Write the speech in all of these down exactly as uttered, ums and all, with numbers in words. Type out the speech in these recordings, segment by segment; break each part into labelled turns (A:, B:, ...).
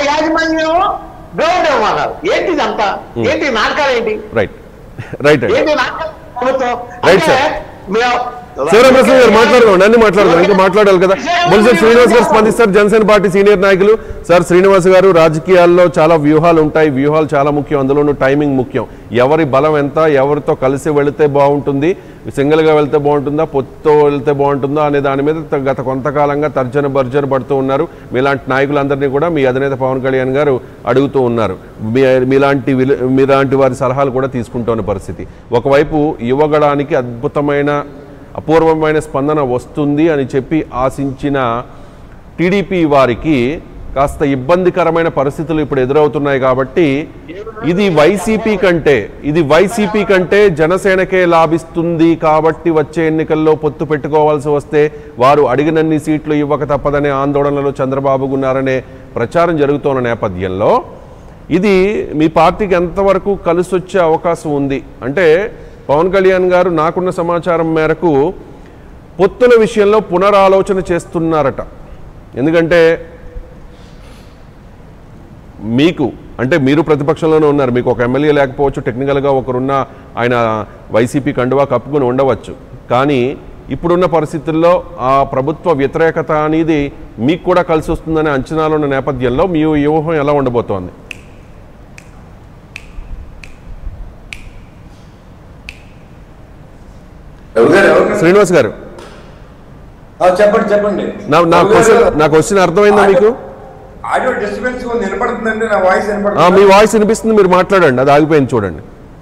A: యాజమాన్యం గ్రౌండ్ ఇవ్వమన్నారు. ఏంటి ఇదంతా? ఏంటి నాటకాలు? ఏంటి
B: రైట్ రైట్
A: ఏంటి నాటకాలు ప్రభుత్వం?
B: రైట్
A: అంటే
B: సార్.
A: మేము
B: శివరామకృష్ణ గారు మాట్లాడదాం, అన్ని మాట్లాడదాం, ఇంకా మాట్లాడాలి కదా. బొలిశెట్టి శ్రీనివాస్ గారు స్పందిస్తారు, జనసేన పార్టీ సీనియర్ నాయకులు. సార్ శ్రీనివాస్ గారు, రాజకీయాల్లో చాలా వ్యూహాలు ఉంటాయి, వ్యూహాలు చాలా ముఖ్యం, అందులోనూ టైమింగ్ ముఖ్యం. ఎవరి బలం ఎంత, ఎవరితో కలిసి వెళితే బాగుంటుంది, సింగిల్గా వెళ్తే బాగుంటుందా, పొత్తుతో వెళ్తే బాగుంటుందా అనే దాని మీద గత కొంతకాలంగా తర్జన భర్జన పడుతూ ఉన్నారు. మీలాంటి నాయకులందరినీ కూడా మీ అధినేత పవన్ కళ్యాణ్ గారు అడుగుతూ ఉన్నారు. మీ మీలాంటి మీలాంటి వారి సలహాలు కూడా తీసుకుంటున్న పరిస్థితి. ఒకవైపు యువగడానికి అద్భుతమైన అపూర్వమైన స్పందన వస్తుంది అని చెప్పి ఆశించిన టీడీపీ వారికి కాస్త ఇబ్బందికరమైన పరిస్థితులు ఇప్పుడు ఎదురవుతున్నాయి. కాబట్టి ఇది వైసీపీ కంటే ఇది వైసీపీ కంటే జనసేనకే లాభిస్తుంది. కాబట్టి వచ్చే ఎన్నికల్లో పొత్తు పెట్టుకోవాల్సి వస్తే వారు అడిగినన్ని సీట్లు ఇవ్వక తప్పదనే ఆందోళనలో చంద్రబాబు ఉన్నారనే ప్రచారం జరుగుతున్న నేపథ్యంలో ఇది మీ పార్టీకి ఎంతవరకు కలిసి వచ్చే అవకాశం ఉంది? అంటే పవన్ కళ్యాణ్ గారు నాకున్న సమాచారం మేరకు పొత్తుల విషయంలో పునరాలోచన చేస్తున్నారట. ఎందుకంటే మీకు అంటే మీరు ప్రతిపక్షంలోనే ఉన్నారు, మీకు ఒక ఎమ్మెల్యే లేకపోవచ్చు, టెక్నికల్గా ఒకరున్న ఆయన వైసీపీ కండువా కప్పుకుని ఉండవచ్చు. కానీ ఇప్పుడున్న పరిస్థితుల్లో ఆ ప్రభుత్వ వ్యతిరేకత అనేది మీకు కూడా కలిసి వస్తుందనే అంచనాలు ఉన్న నేపథ్యంలో మీ వ్యూహం ఎలా ఉండబోతోంది? శ్రీనివాస్ గారు
C: చెప్పండి చెప్పండి
B: నా క్వశ్చన్ నా క్వశ్చన్ అర్థమైందా మీకు?
C: ఆడియో డిస్టర్బెన్స్ వినపడుతుందండి, నా వాయిస్ వినపడుతుంది.
B: మీ వాయిస్ వినిపిస్తుంది, మీరు మాట్లాడండి, అది ఆగిపోయింది చూడండి.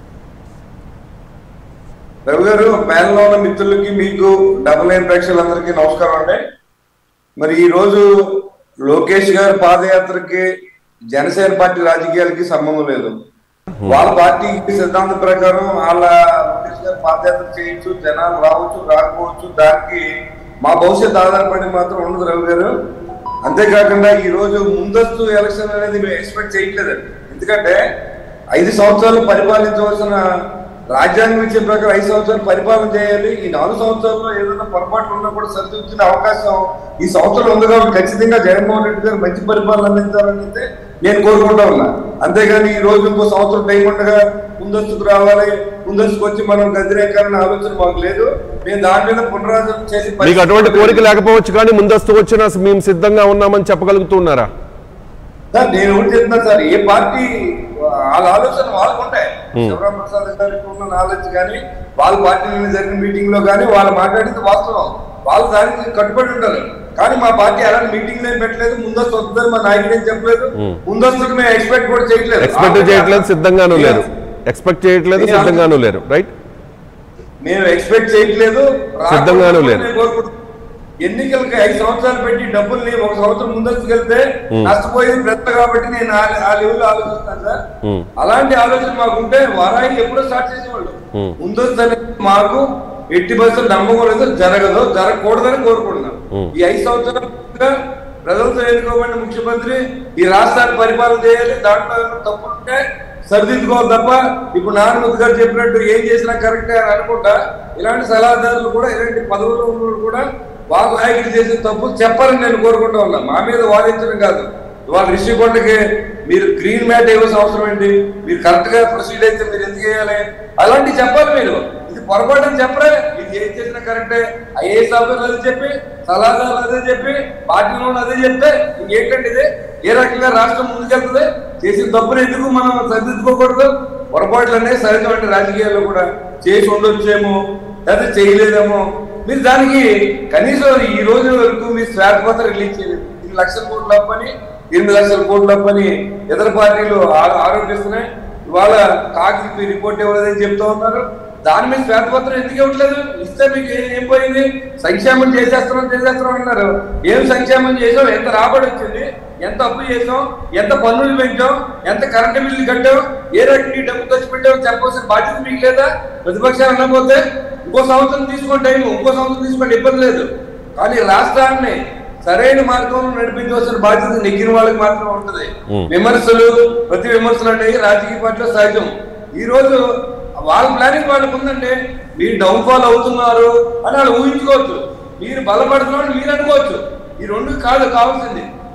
C: రవి గారు, ప్యానెల్లో ఉన్న మిత్రులకి, మీకు డబుల్ నైన్ ప్రేక్షకులందరికీ నమస్కారం అండి. మరి ఈ రోజు లోకేష్ గారి పాదయాత్రకి జనసేన పార్టీ రాజకీయాలకి సంబంధం లేదు. వాళ్ళ పార్టీ సిద్ధాంతం ప్రకారం వాళ్ళ లోకేష్ గారు పాదయాత్ర చేయొచ్చు, జనాలు రావచ్చు రాకపోవచ్చు, దానికి మా భవిష్యత్తు ఆధారపడి మాత్రం ఉండదు రవి గారు. అంతేకాకుండా ఈ రోజు ముందస్తు ఎలక్షన్ అనేది మేము ఎక్స్పెక్ట్ చేయట్లేదండి. ఎందుకంటే ఐదు సంవత్సరాలు పరిపాలించవలసిన రాజ్యాంగం ఇచ్చే ప్రకారం ఐదు సంవత్సరాలు పరిపాలన చేయాలి. ఈ నాలుగు సంవత్సరాల్లో ఏదైనా పొరపాట్లు ఉన్నా కూడా సరిదిద్దుకునే అవకాశం ఈ సంవత్సరం ఉంది. కాబట్టి ఖచ్చితంగా జగన్మోహన్ రెడ్డి గారు మంచి పరిపాలన అందించాలని అయితే నేను కోరుకుంటా ఉన్నా. అంతేగాని ఈ రోజు ఇంకో సంవత్సరం టైం ఉండగా ముందస్తుకు రావాలి, ముందస్తుకు వచ్చి మనం గదిరేకాలనే ఆలోచన మాకు లేదు. మేము దాని మీద పునరాలోచన చేసి
B: మీకు అటువంటి కోరిక లేకపోవచ్చు, కానీ ముందస్తు వచ్చినా మేము సిద్ధంగా ఉన్నామని చెప్పగలుగుతున్నారా?
C: సార్ నేను ఒకటి చెప్తున్నాను సార్, ఏ పార్టీ వాళ్ళ ఆలోచన వాళ్ళకు ఉంటాయి. శివరామ్ ప్రసాద్ గారికి ఉన్న నాలెడ్జ్ కానీ, వాళ్ళ పార్టీ జరిగిన మీటింగ్ లో కానీ వాళ్ళు మాట్లాడింది వాస్తవం, వాళ్ళు దానికి కట్టుబడి ఉంటారు. కానీ మా పార్టీ అలాంటి మీటింగ్ ఏం పెట్టలేదు, ముందస్తు వస్తుందని మా నాయకుడు ఏం చెప్పలేదు, ముందస్తుకు మేము ఎక్స్పెక్ట్ కూడా చేయట్లేదు.
B: ఎక్స్పెక్ట్ చేయట్లేదు, సిద్ధంగానూ లేరు. ఎక్స్పెక్ట్ చేయట్లేదు, సిద్ధంగానూ లేరు. రైట్,
C: మేము ఎక్స్పెక్ట్ చేయట్లేదు,
B: సిద్ధంగానూ లేరు.
C: ఎన్నికలకి ఐదు సంవత్సరాలు పెట్టి డబ్బుల్ని ఒక సంవత్సరం ముందస్తుకు వెళ్తే నష్టపోయేది పెద్ద. కాబట్టి నేను ఆ లెవెల్లో ఆలోచిస్తాను సార్. అలాంటి ఆలోచన మాకు ఉంటే వారాయి ఎప్పుడో స్టార్ట్ చేసేవాళ్ళు. ముందస్తు అనేది మాకు ఎట్టి బస్సులు నమ్మకం లేదు, జరగదు, జరగకూడదని కోరుకుంటున్నాం. ఈ ఐదు సంవత్సరాలుగా ప్రజలతో ఎన్నుకోబడిన ముఖ్యమంత్రి ఈ రాష్ట్రాన్ని పరిపాలన చేయాలి, దాంట్లో తప్పులుంటే సరిదిద్దుకోవాలి తప్ప ఇప్పుడు నారాయణమూర్తి గారు చెప్పినట్టు ఏం చేసినా కరెక్టే అని అనుకుంటా ఇలాంటి సలహాదారులు కూడా, ఇలాంటి పదవుల్లో ఉన్న కూడా వాళ్ళ నాయకులు చేసిన తప్పు చెప్పాలని నేను కోరుకుంటా ఉన్నా. మా మీద వాదించడం కాదు. ఇవాళ రిషికొండకి మీరు గ్రీన్ మ్యాట్ ఇవ్వాల్సిన అవసరం ఏంటి? మీరు కరెక్ట్ గా ప్రొసీడ్ అయితే మీరు ఎందుకు చేయాలి? అలాంటివి చెప్పాలి. మీరు ఇది పొరపాటు అని చెప్పరే, ఇది ఏం చేసినా కరెక్టే, ఐఏఎస్ ఆఫీసర్లు అదే చెప్పి, సలహాదారులు అదే చెప్పి, పార్టీలో అదే చెప్తే ఇంకేంటండి ఇది? ఏ రకంగా రాష్ట్రం ముందుకెళ్తుంది? చేసిన తప్పులు ఎందుకు మనం సరిదిద్దుకోకూడదు? పొరపాట్లు అనేది సహజమైన రాజకీయాల్లో కూడా చేసి ఉండొచ్చేమో, లేదా చేయలేదేమో. మీరు దానికి కనీసం ఈ రోజు వరకు మీ శ్వేతపత్ర రిలీజ్ చేయలేదు. ఎనిమిది లక్షల కోట్లు అప్పని ఎనిమిది లక్షల కోట్లు అప్పని ఇతర పార్టీలు ఆరోపిస్తున్నాయి. ఇవాళ కాకి రిపోర్ట్ ఇవ్వలేదని చెప్తా ఉన్నారు. దాని మీద శ్వేతపత్రం ఎందుకు ఇవ్వట్లేదు? ఇస్తే మీకు ఏం పోయింది? సంక్షేమం చేసేస్తున్నాం చేసేస్తున్నాం అన్నారు. ఏం సంక్షేమం చేసాం? ఎంత రాబడి వచ్చింది? ఎంత అప్పు చేసాం? ఎంత పన్నులు పెంచాం? ఎంత కరెంటు బిల్లు కట్టాం? ఏ రకంగా డబ్బు ఖర్చు పెట్టామో చెప్పాల్సిన బాధ్యత మీకు లేదా? ప్రతిపక్షాలు అనకపోతే ఇంకో సంవత్సరం తీసుకోండి, టైం ఇంకో సంవత్సరం తీసుకోండి, ఇబ్బంది లేదు. కానీ రాష్ట్రాన్ని సరైన మార్గంలో నడిపించవలసిన బాధ్యత నెగ్గిన వాళ్ళకి మాత్రం ఉంటుంది. విమర్శలు, ప్రతి విమర్శలు అనేవి రాజకీయ పార్టీలో సహజం. ఈ రోజు వాళ్ళ ప్లానింగ్ వాళ్ళకు ఉందండి. మీరు డౌన్ ఫాల్ అవుతున్నారు అని వాళ్ళు ఊహించుకోవచ్చు, మీరు బలపడుతున్నారు మీరు అనుకోవచ్చు. ఈ రెండు కాదు కావాల్సింది.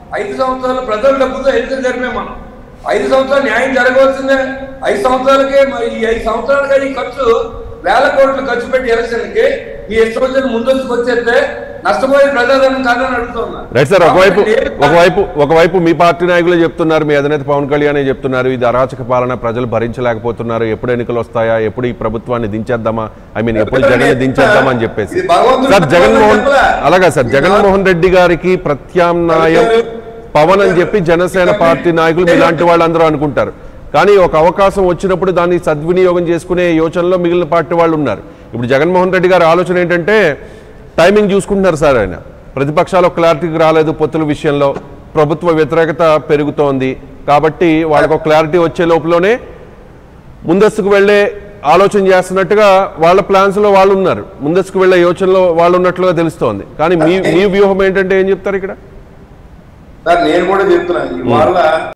C: ఐదు సంవత్సరాలు ప్రజల డబ్బుతో ఎన్నికలు జరిపే మనం ఐదు సంవత్సరాలు న్యాయం జరగవలసిందే. ఐదు సంవత్సరాలకే ఈ ఐదు సంవత్సరాలుగా ఈ ఖర్చు వేల కోట్లు ఖర్చు పెట్టి ఎలక్షన్కి ఈ ఇష్టం వచ్చిన ముందొచ్చుకు వచ్చేస్తే నష్టపోయే ప్రజాధనం కాదని అడుగుతున్నా.
B: రైట్ సార్, ఒకవైపు ఒకవైపు ఒకవైపు మీ పార్టీ నాయకులు చెప్తున్నారు, మీ అధినేత పవన్ కళ్యాణ్ చెప్తున్నారు, ఇది అరాచక పాలన, ప్రజలు భరించలేకపోతున్నారు, ఎప్పుడు ఎన్నికలు వస్తాయా, ఎప్పుడు ఈ ప్రభుత్వాన్ని దించేద్దామా, ఐ మీన్ ఎప్పుడు జగన్ దించేద్దామా అని చెప్పేసి. సార్ జగన్మోహన్ అలాగా సార్ జగన్మోహన్ రెడ్డి గారికి ప్రత్యామ్నాయం పవన్ అని చెప్పి జనసేన పార్టీ నాయకులు ఇలాంటి వాళ్ళందరూ అనుకుంటారు. కానీ ఒక అవకాశం వచ్చినప్పుడు దాన్ని సద్వినియోగం చేసుకునే యోచనలో మిగిలిన పార్టీ వాళ్ళు ఉన్నారు. ఇప్పుడు జగన్మోహన్ రెడ్డి గారి ఆలోచన ఏంటంటే టైమింగ్ చూసుకుంటున్నారు సార్. ఆయన ప్రతిపక్షాలు క్లారిటీకి రాలేదు, పొత్తుల విషయంలో ప్రభుత్వ వ్యతిరేకత పెరుగుతోంది కాబట్టి వాళ్ళకు క్లారిటీ వచ్చే లోపలనే ముందస్తుకు వెళ్లే ఆలోచన చేస్తున్నట్టుగా వాళ్ళ ప్లాన్స్ లో వాళ్ళు ఉన్నారు, ముందస్తుకు వెళ్లే యోచనలో వాళ్ళు ఉన్నట్లుగా తెలుస్తోంది. కానీ మీ మీ వ్యూహం ఏంటంటే ఏం చెప్తారు ఇక్కడ?
C: నేను కూడా చెప్తున్నాను ఇవాళ